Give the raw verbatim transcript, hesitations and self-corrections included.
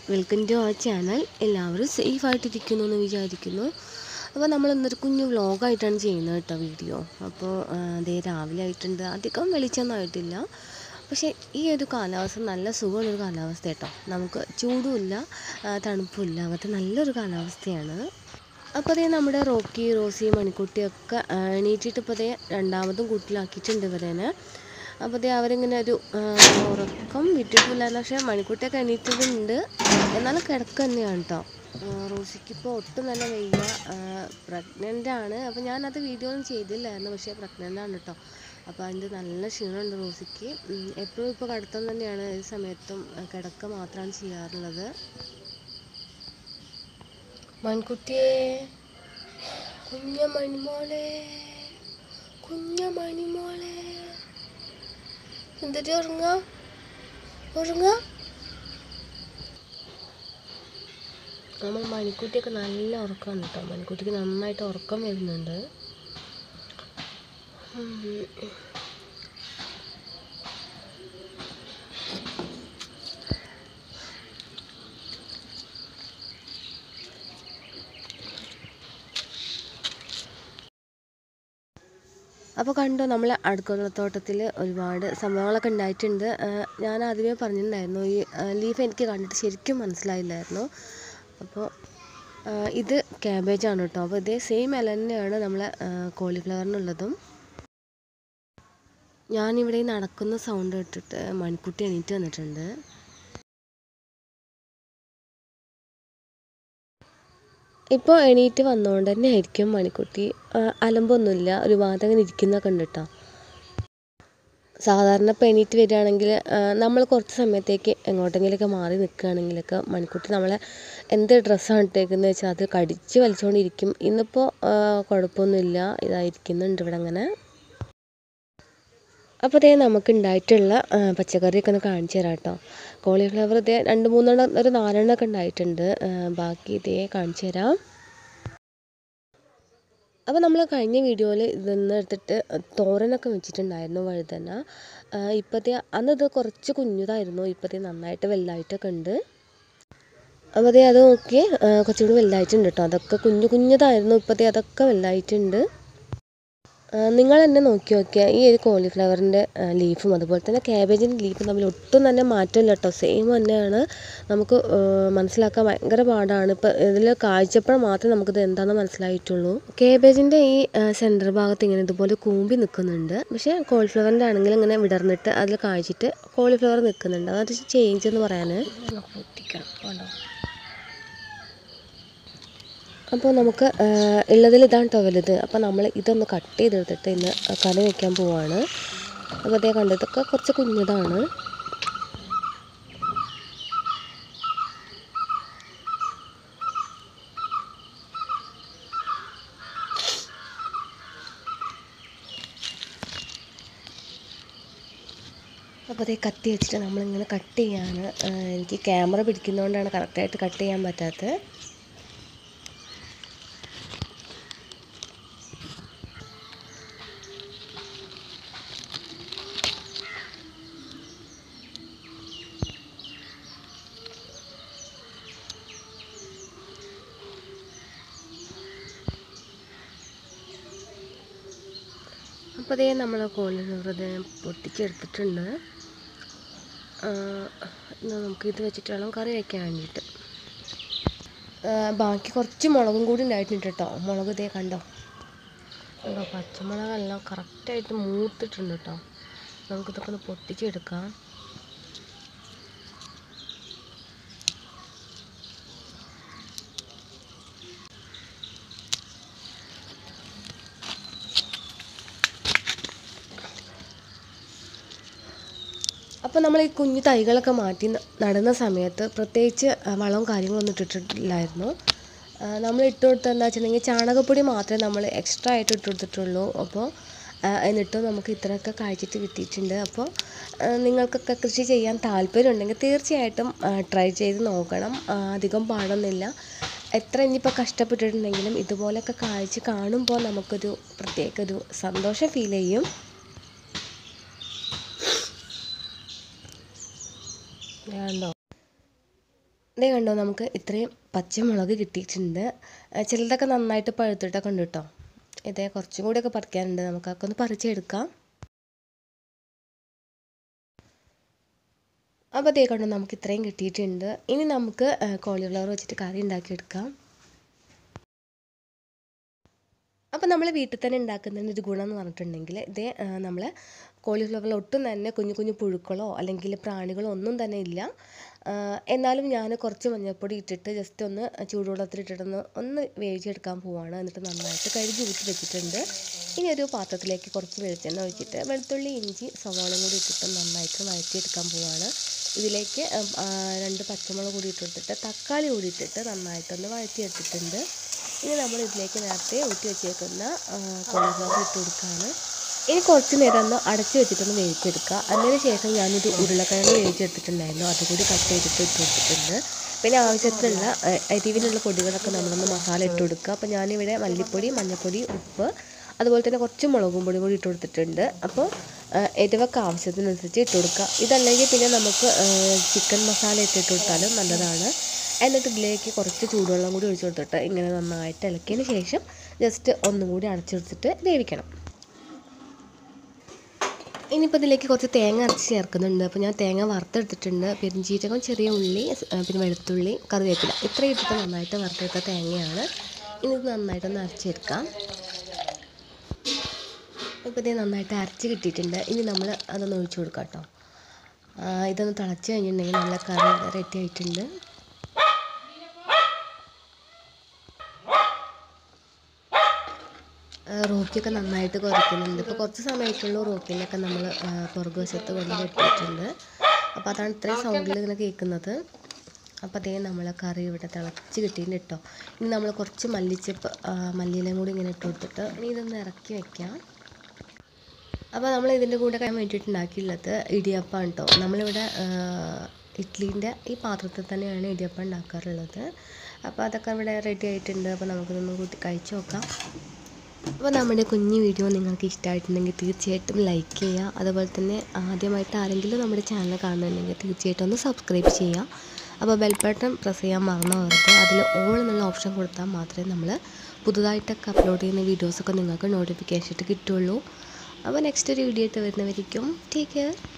Welcome to our channel. എല്ലാവരും safe ആയിട്ടിരിക്കുന്നു എന്ന് വിചാരിക്കുന്നു. അപ്പോൾ നമ്മൾ ഇന്നൊരു കുഞ്ഞു വ്ളോഗായിട്ടാണ് ചെയ്യുന്നത് കേട്ടോ വീഡിയോ. അപ്പോൾ അതേ രാവിലെ ആയിട്ടുണ്ട്. അധികം വെളിച്ചമൊന്നും ആയിട്ടില്ല. പക്ഷേ ഈ ഒരു കാലാവസ്ഥ നല്ല സുഖമുള്ളൊരു കാലാവസ്ഥ കേട്ടോ. നമുക്ക് ചൂടുമില്ല തണുപ്പുമില്ല, അങ്ങനത്തെ നല്ലൊരു കാലാവസ്ഥയാണ്. അപ്പോൾ അതേ നമ്മുടെ റോക്കി, റോസി, മണിക്കുട്ടിയൊക്കെ എണീറ്റിട്ട് ഇപ്പോൾ അതേ രണ്ടാമതും കൂട്ടിലാക്കിയിട്ടുണ്ട് ഇവരേനെ. അപ്പോൾ അതേ അവരിങ്ങനെ ഒരു ഉറക്കം വിട്ടിട്ടില്ല. പക്ഷേ മണിക്കുട്ടിയൊക്കെ എണീറ്റിട്ടുണ്ട്, എന്നാലും കിടക്കുക തന്നെയാണ് കേട്ടോ. റോസിക്കിപ്പോൾ ഒട്ടും നല്ല വയ്യ, പ്രഗ്നൻ്റ് ആണ്. അപ്പോൾ ഞാനത് വീഡിയോ ഒന്നും ചെയ്തില്ലായിരുന്നു, പക്ഷേ പ്രഗ്നൻ്റ് ആണ് കേട്ടോ. അപ്പോൾ അതിൻ്റെ നല്ല ക്ഷീണമുണ്ട് റോസിക്ക്. എപ്പോഴും ഇപ്പോൾ കിടത്തം തന്നെയാണ്, ഈ സമയത്തും കിടക്ക മാത്രമാണ് ചെയ്യാറുള്ളത്. മൺകുട്ടിയെ, കുഞ്ഞ മണിമോളെ, കുഞ്ഞ മണിമോളെ, എന്നിട്ട് ഉറങ്ങ ഉറങ്ങ നമ്മൾ മണിക്കുട്ടിയൊക്കെ നല്ല ഉറക്കമാണ് കേട്ടോ. മണിക്കുട്ടിക്ക് നന്നായിട്ട് ഉറക്കം വരുന്നുണ്ട്. അപ്പോൾ കണ്ടോ, നമ്മളെ അടുക്കളത്തോട്ടത്തിൽ ഒരുപാട് സംഭവങ്ങളൊക്കെ ഉണ്ടായിട്ടുണ്ട്. ഞാൻ ആദ്യമേ പറഞ്ഞിട്ടുണ്ടായിരുന്നു, ഈ ലീഫ് എനിക്ക് കണ്ടിട്ട് ശരിക്കും മനസ്സിലായില്ലായിരുന്നു. അപ്പോൾ ഇത് ക്യാബേജാണ് കേട്ടോ. അപ്പോൾ ഇതേ സെയിം ഇല തന്നെയാണ് നമ്മളെ കോളിഫ്ലവറിനുള്ളതും. ഞാനിവിടെ നടക്കുന്ന സൗണ്ട് കേട്ടിട്ട് മണിക്കുട്ടി എണീറ്റ് വന്നിട്ടുണ്ട്. ഇപ്പോൾ എണീറ്റ് വന്നുകൊണ്ട് തന്നെ ആയിരിക്കും മണിക്കുട്ടി. അലമ്പൊന്നുമില്ല, ഒരു ഭാഗത്ത് അങ്ങനെ ഇരിക്കുന്നൊക്കെ ഉണ്ട് കേട്ടോ. സാധാരണ ഇപ്പോൾ എണീറ്റ് വരികയാണെങ്കിൽ നമ്മൾ കുറച്ച് സമയത്തേക്ക് എങ്ങോട്ടെങ്കിലുമൊക്കെ മാറി നിൽക്കുകയാണെങ്കിലൊക്കെ മണിക്കുട്ടി നമ്മളെ എന്ത് ഡ്രസ്സാണ് ഇട്ടേക്കുന്നത് വെച്ചാൽ അത് കടിച്ച് വലിച്ചുകൊണ്ടിരിക്കും. ഇന്നിപ്പോൾ കുഴപ്പമൊന്നുമില്ല, ഇതായിരിക്കുന്നുണ്ട് ഇവിടെ അങ്ങനെ. അപ്പോൾ ഇതേ നമുക്ക് ഉണ്ടായിട്ടുള്ള പച്ചക്കറിയൊക്കെ ഒന്ന് കാണിച്ചു തരാം കേട്ടോ. കോളിഫ്ലവർ ഇതേ രണ്ട് മൂന്നെണ്ണം ഒരു നാലെണ്ണമൊക്കെ ഉണ്ടായിട്ടുണ്ട്. ബാക്കി ഇതേ കാണിച്ചു തരാം. അപ്പോൾ നമ്മൾ കഴിഞ്ഞ വീഡിയോയിൽ ഇതൊന്ന് എടുത്തിട്ട് തോരനൊക്കെ വെച്ചിട്ടുണ്ടായിരുന്നു, വഴുതന. ഇപ്പോഴത്തെ അന്ന് ഇത് കുറച്ച് കുഞ്ഞതായിരുന്നു, ഇപ്പോഴത്തെ നന്നായിട്ട് വലുതായിട്ടൊക്കെ ഉണ്ട്. അപ്പോൾ അതേ അത് നോക്കി കുറച്ചുകൂടി വലുതായിട്ടുണ്ട് കേട്ടോ. അതൊക്കെ കുഞ്ഞു കുഞ്ഞതായിരുന്നു, ഇപ്പോഴത്തെ അതൊക്കെ വലുതായിട്ടുണ്ട്. നിങ്ങൾ തന്നെ നോക്കി നോക്കിയാൽ ഈ ഒരു കോളിഫ്ലവറിൻ്റെ ലീഫും അതുപോലെ തന്നെ ക്യാബേജിൻ്റെ ലീഫും തമ്മിൽ ഒട്ടും തന്നെ മാറ്റമില്ല കേട്ടോ. സെയിം തന്നെയാണ്. നമുക്ക് മനസ്സിലാക്കാൻ ഭയങ്കര പാടാണ്. ഇപ്പോൾ ഇതിൽ കാഴ്ചപ്പോൾ മാത്രമേ നമുക്കിത് എന്താണെന്ന് മനസ്സിലായിട്ടുള്ളൂ. ക്യാബേജിൻ്റെ ഈ സെൻറ്റർ ഭാഗത്ത് ഇങ്ങനെ ഇതുപോലെ കൂമ്പി നിൽക്കുന്നുണ്ട്. പക്ഷേ കോളിഫ്ലവറിൻ്റെ ആണെങ്കിൽ ഇങ്ങനെ വിടർന്നിട്ട് അതിൽ കാഴ്ചിട്ട് കോളിഫ്ലവർ നിൽക്കുന്നുണ്ട്. അതൊരു ചേഞ്ച് എന്ന് പറയാൻ. അപ്പോൾ നമുക്ക് ഉള്ളതിൽ ഇതാണ് കേട്ടോ വലുത്. അപ്പോൾ നമ്മൾ ഇതൊന്ന് കട്ട് ചെയ്തെടുത്തിട്ട് ഇന്ന് കറി വയ്ക്കാൻ പോവാണ്. അപ്പോൾ അതേ കണ്ടതൊക്കെ കുറച്ച് കുഞ്ഞതാണ്. അപ്പോൾ അതേ കത്തി വെച്ചിട്ട് നമ്മളിങ്ങനെ കട്ട് ചെയ്യാണ്. എനിക്ക് ക്യാമറ പിടിക്കുന്നതുകൊണ്ടാണ് കറക്റ്റായിട്ട് കട്ട് ചെയ്യാൻ പറ്റാത്തത്. അപ്പോൾ അതേ നമ്മൾ കോളിഫ്ലവർ ഇത് പൊട്ടിച്ചെടുത്തിട്ടുണ്ട്. നമുക്ക് ഇത് വെച്ചിട്ട് വേണം കറി വയ്ക്കാൻ വേണ്ടിയിട്ട്. ബാക്കി കുറച്ച് മുളകും കൂടി ഉണ്ടായിട്ടുണ്ട് കേട്ടോ. മുളക് ഇതേ കണ്ടോ കണ്ടോ പച്ചമുളകെല്ലാം കറക്റ്റായിട്ട് മൂത്തിട്ടുണ്ട് കേട്ടോ. നമുക്കിതൊക്കെ ഒന്ന് പൊട്ടിച്ചെടുക്കാം. അപ്പോൾ നമ്മൾ ഈ കുഞ്ഞു തൈകളൊക്കെ മാറ്റി നടുന്ന സമയത്ത് പ്രത്യേകിച്ച് വളവും കാര്യങ്ങളൊന്നും ഇട്ടിട്ടില്ലായിരുന്നു. നമ്മൾ ഇട്ട് കൊടുത്തത് എന്താ വെച്ചിട്ടുണ്ടെങ്കിൽ ചാണകപ്പൊടി മാത്രമേ നമ്മൾ എക്സ്ട്രാ ആയിട്ട് ഇട്ട് കൊടുത്തിട്ടുള്ളൂ. അപ്പോൾ എന്നിട്ടും നമുക്ക് ഇത്രയൊക്കെ കായ്ച്ചിട്ട് കിട്ടിയിട്ടുണ്ട്. അപ്പോൾ നിങ്ങൾക്കൊക്കെ കൃഷി ചെയ്യാൻ താല്പര്യം ഉണ്ടെങ്കിൽ തീർച്ചയായിട്ടും ട്രൈ ചെയ്ത് നോക്കണം. അധികം പാടൊന്നുമില്ല. എത്ര ഇനിയിപ്പോൾ കഷ്ടപ്പെട്ടിട്ടുണ്ടെങ്കിലും ഇതുപോലെയൊക്കെ കായ്ച്ച് കാണുമ്പോൾ നമുക്കൊരു പ്രത്യേക ഒരു സന്തോഷം ഫീൽ ചെയ്യും. കണ്ടോ ഇതേ കണ്ടോ, നമുക്ക് ഇത്രയും പച്ചമുളക് കിട്ടിയിട്ടുണ്ട്. ചിലതൊക്കെ നന്നായിട്ട് പഴുത്തിട്ടൊക്കെ ഉണ്ട് കേട്ടോ. ഇതേ കുറച്ചും കൂടിയൊക്കെ പറിക്കാനുണ്ട്, നമുക്കൊക്കെ ഒന്ന് പറിച്ചെടുക്കാം. അപ്പോൾ ഇതേ കണ്ടോ, നമുക്ക് ഇത്രയും കിട്ടിയിട്ടുണ്ട്. ഇനി നമുക്ക് കോളിഫ്ലവർ വെച്ചിട്ട് കറി ഉണ്ടാക്കിയെടുക്കാം. അപ്പോൾ നമ്മൾ വീട്ടിൽ തന്നെ ഉണ്ടാക്കുന്നതിൻ്റെ ഒരു ഗുണം എന്ന് പറഞ്ഞിട്ടുണ്ടെങ്കിൽ ഇതേ നമ്മൾ കോളിഫ്ലവറിൽ ഒട്ടും തന്നെ കുഞ്ഞു കുഞ്ഞു പുഴുക്കളോ അല്ലെങ്കിൽ പ്രാണികളോ ഒന്നും തന്നെ ഇല്ല. എന്നാലും ഞാൻ കുറച്ച് മഞ്ഞൾപ്പൊടി ഇട്ടിട്ട് ജസ്റ്റ് ഒന്ന് ചൂടുവെള്ളത്തിലിട്ടിട്ടൊന്ന് ഒന്ന് വേവിച്ചെടുക്കാൻ പോവുകയാണ്. എന്നിട്ട് നന്നായിട്ട് കഴുകി ഊറ്റി വെച്ചിട്ടുണ്ട്. ഇനി ഒരു പാത്രത്തിലേക്ക് കുറച്ച് വെളിച്ചെണ്ണ ഒഴിച്ചിട്ട് വെളുത്തുള്ളി, ഇഞ്ചി, സവാളയും കൂടി ഇട്ടിട്ട് നന്നായിട്ട് വഴറ്റിയെടുക്കാൻ പോവുകയാണ്. ഇതിലേക്ക് രണ്ട് പച്ചമുളക് കൂടി ഇട്ടിട്ട് തക്കാളി കൂടി ഇട്ടിട്ട് നന്നായിട്ടൊന്ന് വഴറ്റിയെടുത്തിട്ടുണ്ട്. ഇനി നമ്മൾ ഇതിലേക്ക് നേരത്തെ ഊറ്റി വെച്ചേക്കുന്ന കോളിഫ്ലവർ ഇട്ട് കൊടുക്കുകയാണ്. ഇനി കുറച്ച് നേരം ഒന്ന് അടച്ച് വെച്ചിട്ടൊന്ന് വേവിച്ചെടുക്കുക. അതിന് ശേഷം ഞാനൊരു ഉരുളക്കിഴങ്ങ് വേവിച്ചെടുത്തിട്ടുണ്ടായിരുന്നു, അതുകൂടി കട്ട് ചെയ്തിട്ട് ഇട്ട് കൊടുത്തിട്ടുണ്ട്. പിന്നെ ആവശ്യത്തിനുള്ള എരിവിനുള്ള പൊടികളൊക്കെ നമ്മളൊന്ന് മസാല ഇട്ട് കൊടുക്കുക. അപ്പോൾ ഞാനിവിടെ മല്ലിപ്പൊടി, മഞ്ഞൾപ്പൊടി, ഉപ്പ്, അതുപോലെ തന്നെ കുറച്ച് മുളകും പൊടി കൂടി ഇട്ട് കൊടുത്തിട്ടുണ്ട്. അപ്പോൾ എരിവൊക്കെ ആവശ്യത്തിനനുസരിച്ച് ഇട്ട് കൊടുക്കുക. ഇതല്ലെങ്കിൽ പിന്നെ നമുക്ക് ചിക്കൻ മസാല ഇട്ട് ഇട്ട് കൊടുത്താലും നല്ലതാണ്. എന്നിട്ട് ഇതിലേക്ക് കുറച്ച് ചൂടുവെള്ളം കൂടി ഒഴിച്ച് കൊടുത്തിട്ട് ഇങ്ങനെ നന്നായിട്ട് ഇളക്കിയതിന് ശേഷം ജസ്റ്റ് ഒന്നും കൂടി അടച്ചെടുത്തിട്ട് വേവിക്കണം. ഇനിയിപ്പോൾ ഇതിലേക്ക് കുറച്ച് തേങ്ങ അരച്ച് ചേർക്കുന്നുണ്ട്. അപ്പോൾ ഞാൻ തേങ്ങ വറുത്തെടുത്തിട്ടുണ്ട്. പെരുംജീരകം, ചെറിയ ഉള്ളി, പിന്നെ വെളുത്തുള്ളി, കറിവേപ്പില ഇത്രയും ഇട്ടിട്ട് നന്നായിട്ട് വറുത്തെടുത്ത തേങ്ങയാണ്. ഇനി ഇത് നന്നായിട്ടൊന്ന് അരച്ചെടുക്കാം. ഇപ്പോൾ ഇത് നന്നായിട്ട് അരച്ച് കിട്ടിയിട്ടുണ്ട്. ഇനി നമ്മൾ അതൊന്ന് ഒഴിച്ച് കൊടുക്കാം കേട്ടോ. ഇതൊന്ന് തിളച്ച് കഴിഞ്ഞിട്ടുണ്ടെങ്കിൽ നല്ല കറി റെഡി ആയിട്ടുണ്ട്. റോക്കിയൊക്കെ നന്നായിട്ട് കുറയ്ക്കുന്നുണ്ട്. ഇപ്പോൾ കുറച്ച് സമയത്തുള്ള റോക്കിലൊക്കെ നമ്മൾ പുറകുവശത്ത് കൊണ്ട് കെട്ടിയിട്ടുണ്ട്. അപ്പോൾ അതാണ് ഇത്രയും സൗണ്ടിൽ ഇങ്ങനെ കേൾക്കുന്നത്. അപ്പോൾ അതേ നമ്മളെ കറി ഇവിടെ തിളച്ച് കിട്ടിയിട്ടുണ്ട് കേട്ടോ. ഇനി നമ്മൾ കുറച്ച് മല്ലിച്ചപ്പ് മല്ലിയിലയും കൂടി ഇങ്ങനെ ഇട്ട് കൊടുത്തിട്ട് ഇനി ഇതൊന്ന് ഇറക്കി വയ്ക്കാം. അപ്പോൾ നമ്മൾ ഇതിൻ്റെ കൂടെ കഴിയാൻ വേണ്ടിയിട്ട് ഉണ്ടാക്കിയുള്ളത് ഇടിയപ്പം കേട്ടോ. നമ്മളിവിടെ ഇഡ്ഡലീൻ്റെ ഈ പാത്രത്തിൽ തന്നെയാണ് ഇടിയപ്പം ഉണ്ടാക്കാറുള്ളത്. അപ്പോൾ അതൊക്കെ ഇവിടെ റെഡി ആയിട്ടുണ്ട്. അപ്പോൾ നമുക്കിതൊന്ന് കൂട്ടി കഴിച്ച് നോക്കാം. അപ്പോൾ നമ്മുടെ കുഞ്ഞു വീഡിയോ നിങ്ങൾക്ക് ഇഷ്ടമായിട്ടുണ്ടെങ്കിൽ തീർച്ചയായിട്ടും ലൈക്ക് ചെയ്യുക. അതുപോലെ തന്നെ ആദ്യമായിട്ട് ആരെങ്കിലും നമ്മുടെ ചാനൽ കാണുന്നുണ്ടെങ്കിൽ തീർച്ചയായിട്ടും ഒന്ന് സബ്സ്ക്രൈബ് ചെയ്യുക. അപ്പോൾ ബെൽ ബട്ടൺ പ്രസ് ചെയ്യാൻ മറന്നു പോകരുത്. അതിൽ ഓൾ എന്നുള്ള ഓപ്ഷൻ കൊടുത്താൽ മാത്രമേ നമ്മൾ പുതുതായിട്ടൊക്കെ അപ്ലോഡ് ചെയ്യുന്ന വീഡിയോസൊക്കെ നിങ്ങൾക്ക് നോട്ടിഫിക്കേഷൻ ആയിട്ട് കിട്ടുള്ളൂ. അപ്പോൾ നെക്സ്റ്റ് ഒരു വീഡിയോ ആയിട്ട് വരുന്നവരിക്കും ടേക്ക് കെയർ.